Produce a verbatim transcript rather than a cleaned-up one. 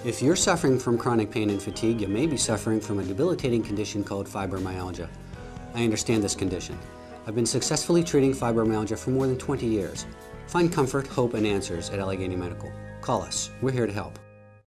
If you're suffering from chronic pain and fatigue, you may be suffering from a debilitating condition called fibromyalgia. I understand this condition. I've been successfully treating fibromyalgia for more than twenty years. Find comfort, hope, and answers at Allegheny Medical. Call us. We're here to help.